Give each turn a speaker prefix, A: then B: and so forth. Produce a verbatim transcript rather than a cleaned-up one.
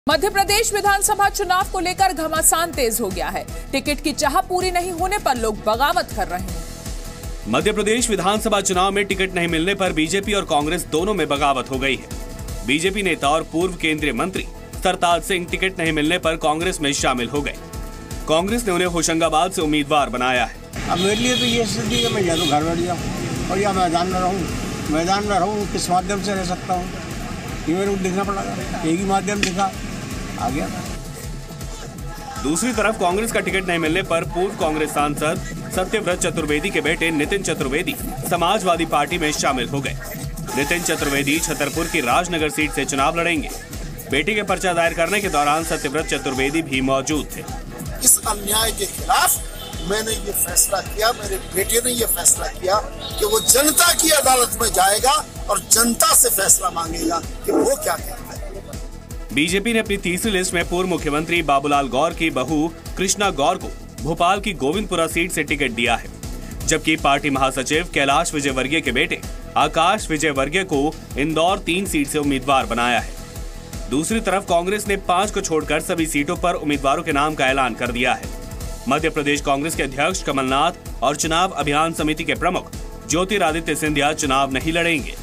A: मध्य प्रदेश विधानसभा चुनाव को लेकर घमासान तेज हो गया है। टिकट की चाह पूरी नहीं होने पर लोग बगावत कर रहे हैं।
B: मध्य प्रदेश विधानसभा चुनाव में टिकट नहीं मिलने पर बीजेपी और कांग्रेस दोनों में बगावत हो गई है। बीजेपी नेता और पूर्व केंद्रीय मंत्री सरताज सिंह टिकट नहीं मिलने पर कांग्रेस में शामिल हो गए। कांग्रेस ने उन्हें होशंगाबाद से उम्मीदवार बनाया है।
C: अब मेरे लिए तो ये स्थिति है, मैं या तो घर बैठ जाऊँ और या मैदान में रहूँ। मैदान में रहूँ किस माध्यम से रह सकता हूँ, ये मेरे को देखना पड़ेगा। एक ही माध्यम दिखा आ गया।
B: दूसरी तरफ कांग्रेस का टिकट नहीं मिलने पर पूर्व कांग्रेस सांसद सत्यव्रत चतुर्वेदी के बेटे नितिन चतुर्वेदी समाजवादी पार्टी में शामिल हो गए। नितिन चतुर्वेदी छतरपुर की राजनगर सीट से चुनाव लड़ेंगे। बेटी के पर्चा दायर करने के दौरान सत्यव्रत चतुर्वेदी भी मौजूद थे।
D: इस अन्याय के खिलाफ मैंने ये फैसला किया, मेरे बेटे ने ये फैसला किया कि वो जनता की अदालत में जाएगा और जनता से फैसला मांगेगा कि वो क्या कहता है।
B: बीजेपी ने अपनी तीसरी लिस्ट में पूर्व मुख्यमंत्री बाबूलाल गौर की बहू कृष्णा गौर को भोपाल की गोविंदपुरा सीट से टिकट दिया है, जबकि पार्टी महासचिव कैलाश विजयवर्गीय के बेटे आकाश विजयवर्गीय को इंदौर तीन सीट से उम्मीदवार बनाया है। दूसरी तरफ कांग्रेस ने पांच को छोड़कर सभी सीटों पर उम्मीदवारों के नाम का ऐलान कर दिया है। मध्य प्रदेश कांग्रेस के अध्यक्ष कमलनाथ और चुनाव अभियान समिति के प्रमुख ज्योतिरादित्य सिंधिया चुनाव नहीं लड़ेंगे।